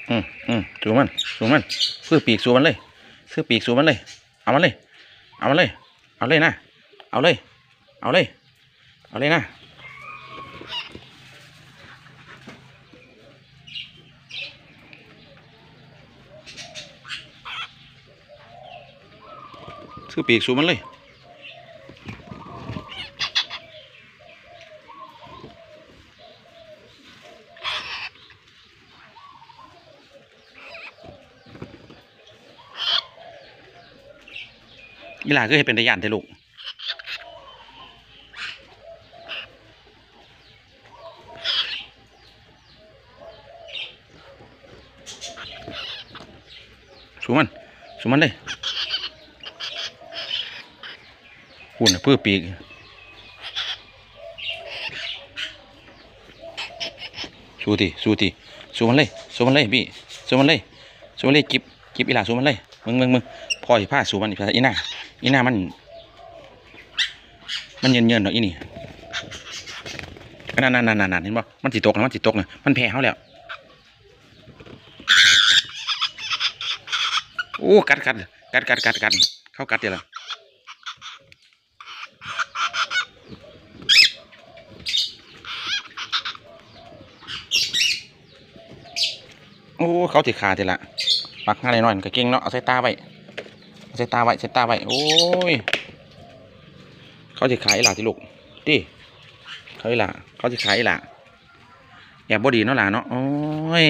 สูมันซื้อปีกสูมันเลยซื้อปีกสูมันเลยเอามันเลยเอามันเลยเอาเลยนะเอาเลยเอาเลยเอาเลยนะซื้อปีกสูมันเลยอีหลาก็ให้เป็นตะยานเถอะลูกสูมันเลยหุ่นเพื่อปีกสู้ทีสู้มันเลยพี่สู้มันเลยจิบอีหลาสู้มันเลยมึงพอสิผ้าสู้มันอีหน้ามันเยินเนาะอีนี่นั่นเห็นบ่มันจิตกนะมันแพ้เขาแล้วโอ้กัดเข้ากัดเดี๋ยวละโอ้เขาติขาเดี๋ยวละปักง่ายหน่อยก็เก่งเนาะเอาใส่ตาไว้โอ้ยเขาจะขายหล่ะที่ลูกดิเขาหล่ะเขาจะขายหล่ะแอบบดีเนาะหล่ะเนาะโอ้ย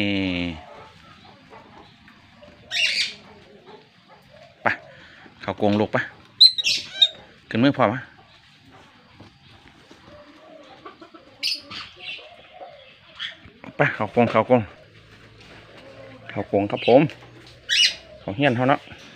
ปะเขาโกงลูกปะขึ้นมือพอปะปะเขาโกงครับผมเขาเฮี้ยนเขาเนาะ